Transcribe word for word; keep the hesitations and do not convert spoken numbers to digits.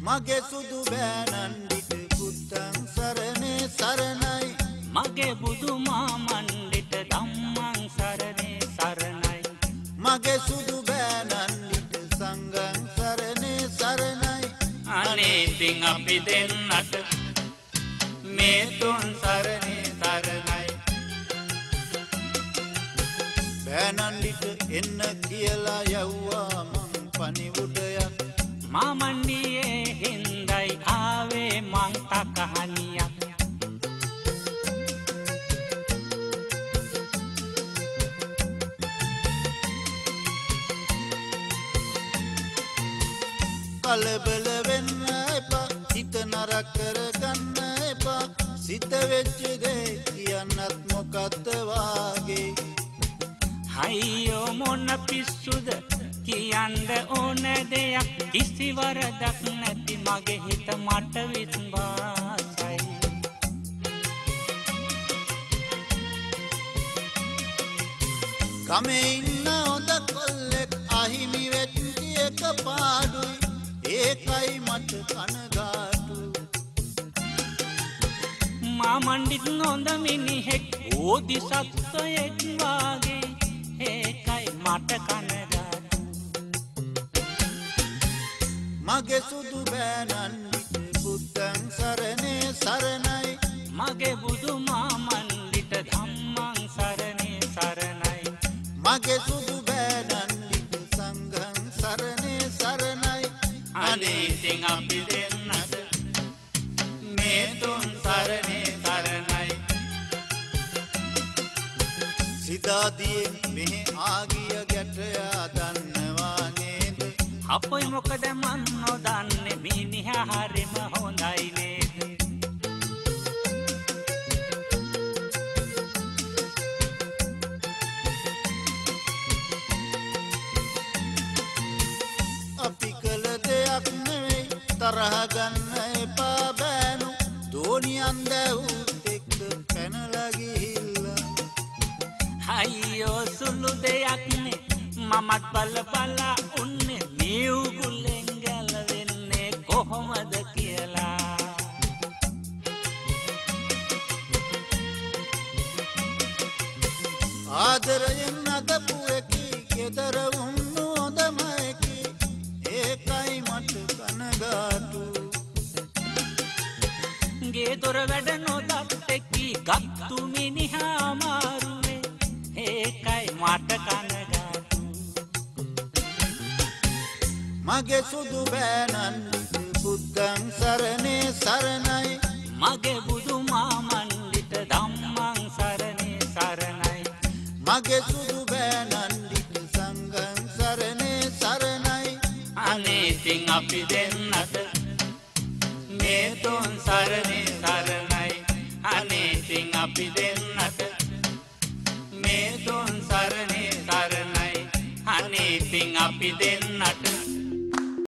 මගේ සුදු බෑනන්ඩිට බුද්ධං සරණේ සරණයි මගේ බුදු මාමණ්ඩිට ධම්මං සරණේ සරණයි මගේ සුදු බෑනන්ඩිට සංඝං සරණේ සරණයි අනේ ඉතින් අපි දෙන්නට මේ තුන් සරණේ සරණයි බෑනන්ඩිට එන්න කියලා යව්වා මං පණිවුඩයක් මාමණ්ඩියේ හින්දයි ආවේ මං තකහනියක් කලබල වෙන්න එපා හිත නරක කරගන්න එපා සිත වෙච්ච දේ කියන්නත් මොකද්ද වාගේ අයියෝ මොන පිස්සුද කියන්න ඕන දෙයක් කිසි වරදක් නැති මගේ හිත මට විශ්වාසයි ගමේ ඉන්න හොඳ කොල්ලෙක් අහිමි වෙච්ච එක පාඩුයි ඒකයි මට කනගාටු මාමණ්ඩිත් නොඳ මිනිහෙක් ඕදි සත්වයෙක් වාගේ ඒකයි මට කනගාටු මගේ සුදු බෑනන්ඩිට බුද්ධං සරණේ සරණයි මගේ බුදු මාමණ්ඩිට ධම්මං සරණේ සරණයි මගේ සුදු බෑනන්ඩිට සංඝං සරණේ සරණයි අනේ ඉතින් අපි දෙන්නට මේ තුන් සරණේ සරණයි සිතාදියෙන් මෙහෙ ආගිය ගැටයා දන්නවා නේද අපොයි මොකද මන් නොදන්නේ මිනිහා හරිම හොඳයි නේද අපි කළ දෙයක් නෙවෙයි තරහ ගන්න එපා බෑනු දෝනියන් දැවුත් එක්ක පැනලා ගිහිල්ලා අයියෝ සුළු දෙයක් නේ මමත් බල බලා උන්නේ මේ උගුලෙන් ගැලවෙන්නේ කොහොමද කියලා ආදරයෙන් අදපු එකී ගෙදර උන්නු හොඳම එකී ඒකයි මට කනගාටු ගේ දොර වැඩ නොදත් එක්කී ගත්තු මිනිහා අමාරුවේ ඒකයි මට කනගාටු මගේ සුදු බෑනන්ඩිට බුද්ධං සරණේ සරණයි මගේ බුදු මාමණ්ඩිට ධම්මං සරණේ සරණයි මගේ සුදු බෑනන්ඩිට සංඝං සරණේ සරණයි අනේ ඉතින් අපි දෙන්නට මේ තුන් සරණේ සරණයි අනේ ඉතින් අපි දෙන්නට මේ තුන් සරණේ සරණයි අනේ ඉතින් අපි දෙන්නට